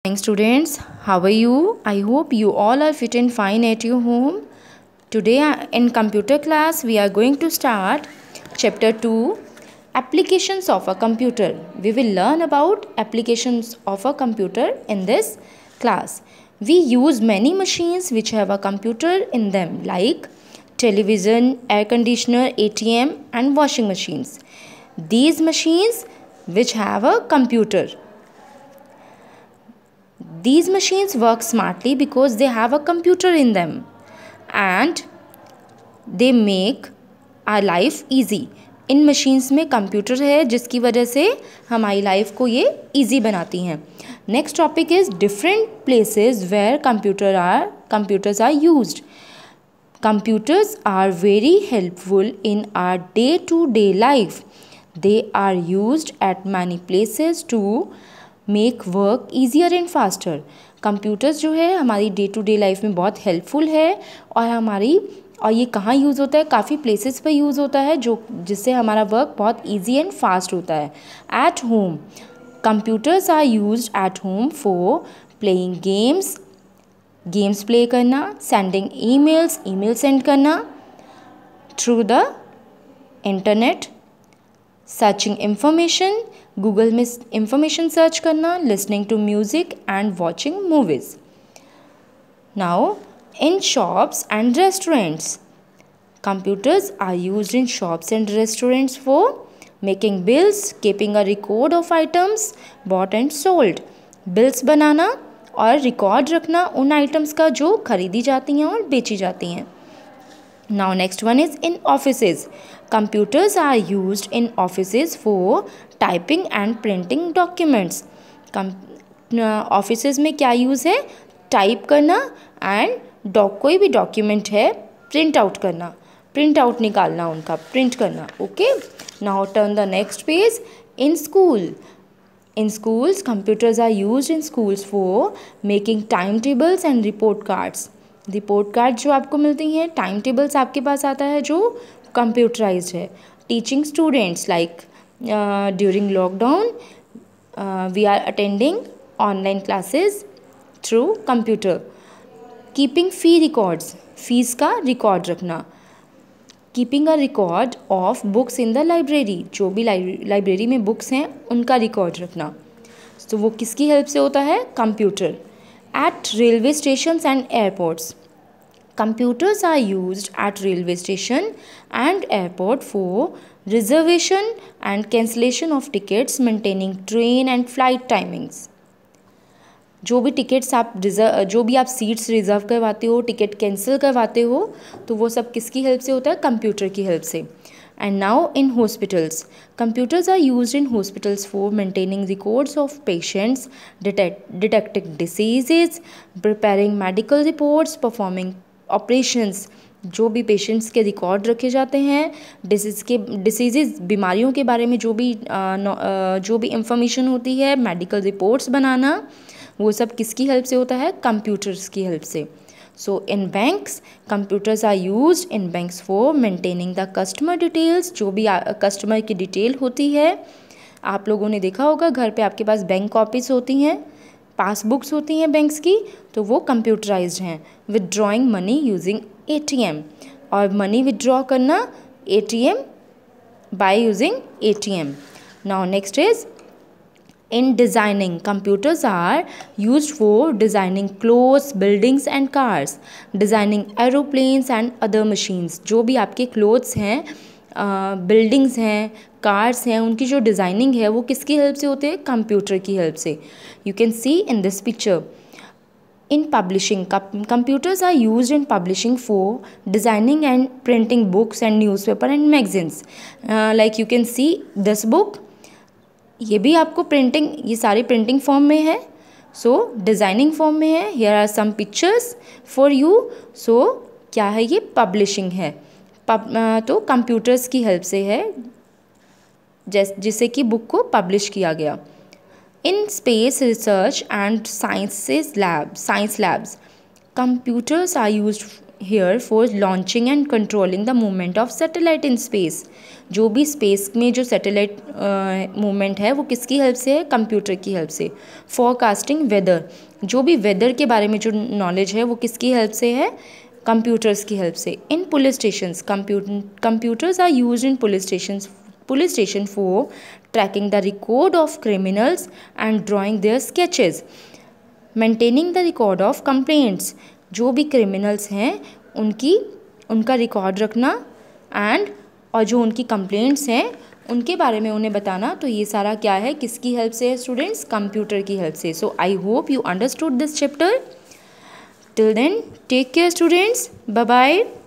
Students, how are you? I hope you all are fit and fine at your home. Today in computer class we are going to start chapter 2, applications of a computer. We will learn about applications of a computer in this class. We use many machines which have a computer in them like television, air conditioner, ATM and washing machines. These machines which have a computer. These machines work smartly because they have a computer in them and they make our life easy. इन machines में computer है जिसकी वजह से हमारी life को ये easy बनाती हैं. Next topic is different places where computers are used. Computers are very helpful in our day-to-day life. They are used at many places to make work easier and faster. Computers जो है हमारी day to day life में बहुत helpful है और ये कहाँ use होता है, काफ़ी प्लेसेस पे यूज़ होता है जिससे हमारा वर्क बहुत इजी एंड फास्ट होता है. At home, computers are used at home for playing games play करना, सेंडिंग ईमेल सेंड करना through the internet, searching information, Google में इंफॉर्मेशन सर्च करना, listening to music and watching movies. Now in shops and restaurants, computers are used in shops and restaurants for making bills, keeping a record of items bought and sold. Bills बनाना और record रखना उन items का जो खरीदी जाती हैं और बेची जाती हैं. Now next one is in offices. Computers are used in offices for typing and printing documents. Offices में क्या यूज़ है? टाइप करना एंड कोई भी डॉक्यूमेंट है प्रिंट आउट निकालना, उनका प्रिंट करना. Okay, now turn the next page. In schools, computers are used in schools for making timetables and report cards. Report card जो आपको मिलती हैं, टाइम टेबल्स आपके पास आता है जो कंप्यूटराइज्ड है. Teaching students like during lockdown we are attending online classes through computer. Keeping fee records, fees का रिकॉर्ड रखना. Keeping a record of books in the library, जो भी लाइब्रेरी में बुक्स हैं उनका रिकॉर्ड रखना. तो वो किसकी हेल्प से होता है? Computer. At railway stations and airports, computers are used at railway station and airport for reservation and cancellation of tickets, maintaining train and flight timings. जो भी आप सीट्स रिज़र्व करवाते हो, टिकट कैंसिल करवाते हो, तो वो सब किसकी हेल्प से होता है? कंप्यूटर की हेल्प से. And now in hospitals, computers are used in hospitals for maintaining records of patients, detecting diseases, preparing medical reports, performing operations. जो भी पेशेंट्स के रिकॉर्ड रखे जाते हैं, डिसीज़ बीमारियों के बारे में जो भी इंफॉर्मेशन होती है, मेडिकल रिपोर्ट्स बनाना, वो सब किसकी हेल्प से होता है? कंप्यूटर्स की हेल्प से. So in banks, computers are used in banks for maintaining the customer details. जो भी कस्टमर की डिटेल होती है, आप लोगों ने देखा होगा घर पे आपके पास बैंक कॉपीज़ होती हैं, पासबुक्स होती हैं बैंक्स की, तो वो कंप्यूटराइज्ड हैं. विदड्रॉइंग मनी यूजिंग ATM, और मनी विदड्रॉ करना ATM by using ATM. Now next is in designing. Computers are used for designing clothes, buildings and cars, designing aeroplanes and other machines. जो भी आपके clothes हैं, buildings हैं, cars हैं, उनकी जो डिज़ाइनिंग है वो किसकी हेल्प से होते हैं? कंप्यूटर की हेल्प से. You can see in this picture. In publishing, computers are used in publishing for designing and printing books and newspaper and magazines. Like you can see this book. ये भी आपको ये सारी प्रिंटिंग फॉर्म में है, सो designing form में है. Here are some pictures for you. So क्या है? ये पब्लिशिंग है. तो कंप्यूटर्स की हेल्प से है जिससे कि बुक को पब्लिश किया गया. In space research and science labs, computers are used here for launching and controlling the movement of satellite in space. जो भी स्पेस में जो सैटेलाइट मूवमेंट है वो किसकी हेल्प से है? कंप्यूटर की हेल्प से. फोरकास्टिंग वेदर, जो भी वेदर के बारे में जो नॉलेज है वो किसकी हेल्प से है? कंप्यूटर्स की हेल्प से. In police stations, computers are used in police station for tracking the record of criminals and drawing their sketches. Maintaining the record of complaints, जो भी क्रिमिनल्स हैं उनका रिकॉर्ड रखना और जो उनकी कंप्लेंट्स हैं उनके बारे में उन्हें बताना. तो ये सारा क्या है, किसकी हेल्प से है स्टूडेंट्स? कंप्यूटर की हेल्प से. So I hope you understood this chapter. Till then take care students. Bye bye.